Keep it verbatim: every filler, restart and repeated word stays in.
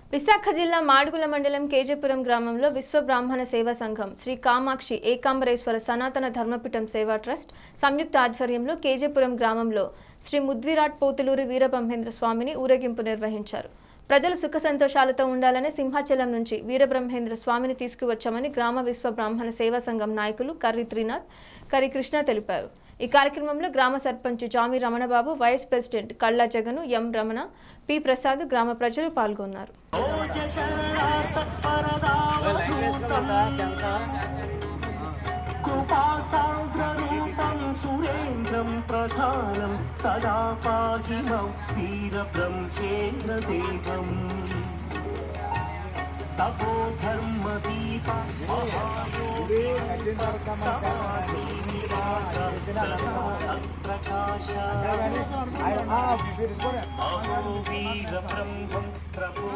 విశాఖ జిల్లా మాడుగుల మండలం కేజపురం గ్రామంలో విశ్వ బ్రాహ్మణ సేవా సంఘం శ్రీ కామాక్షి ఏకాంబరేశ్వర సనాతన ధర్మపీఠం సేవా ట్రస్ట్ సంయుక్త ఆధ్వర్యంలో కేజపురం గ్రామంలో శ్రీ ముద్విరాట్ పోతులూరి వీరబ్రహ్మేంద్ర స్వామిని ఊరేగింపు నిర్వహించారు. ప్రజలు సుఖ సంతోషాలతో ఉండాలని సింహాచలం నుంచి వీరబ్రహ్మేంద్ర స్వామిని తీసుకువచ్చామని గ్రామ విశ్వ బ్రాహ్మణ సేవా సంఘం నాయకులు కర్రి త్రినాథ్, కర్రి కృష్ణ తెలిపారు. ఈ కార్యక్రమంలో గ్రామ sarpanch Jami Ramanababu, vice president Kalla Jagan, M Ramana, P Prasad, గ్రామ ప్రజలు పాల్గొన్నారు. तपो धर्म दीप सत्प्रकाश अहो वीर ब्रह्म प्रभो